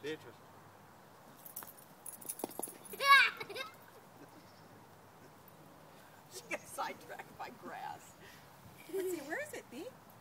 Beatrice. She gets sidetracked by grass. Let's see, where is it, Bee?